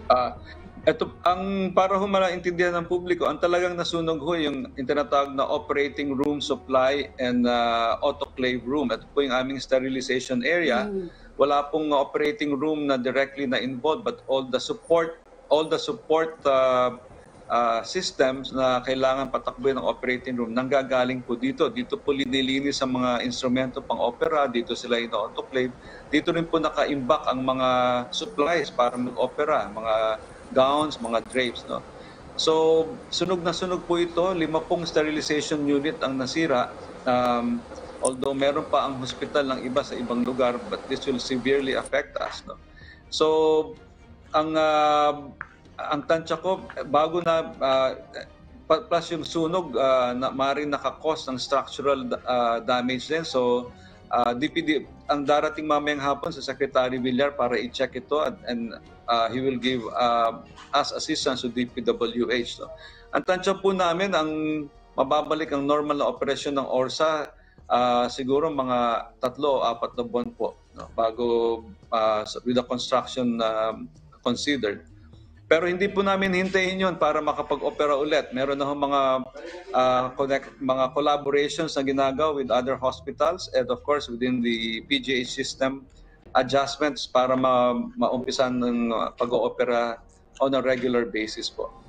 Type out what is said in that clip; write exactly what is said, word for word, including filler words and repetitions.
Ah, eto ang para ho maintindihan ng publiko, ang talagang nasunog ho yung yung tinatawag na operating room supply and uh, autoclave room. Ito po yung aming sterilization area. Mm. Wala pong operating room na directly na involved, but all the support all the support uh, uh, systems na kailangan patakbuhin ng operating room nanggagaling po dito. Dito po linilinis ang mga instrumento pang opera, dito sila ino-autoclave. Dito rin po naka-imbak ang mga supplies para mag-opera, mga gowns, mga drapes, no? So, sunog na sunog po ito. Lima pong sterilization unit ang nasira. Um, although meron pa ang hospital ng iba sa ibang lugar, but this will severely affect us, no? So, ang uh, ang tansya ko, bago na uh, plus yung sunog, uh, na maaaring nakakos ng structural uh, damage din. So, uh, D P D, ang darating mamayang hapon sa Secretary Villar para i-check ito, and, and uh, he will give uh, us assistance to D P W H. So, ang tansya po namin, ang mababalik ang normal na operasyon ng ORSA, uh, siguro mga tatlo o apat na buwan po, no, bago uh, with the construction uh, considered. Pero hindi po namin hintayin yun para makapag-opera ulit. Meron na mga uh, connect, mga collaborations na ginagawa with other hospitals and of course within the P G H system, adjustments para ma maumpisan ng pag-oopera on a regular basis po.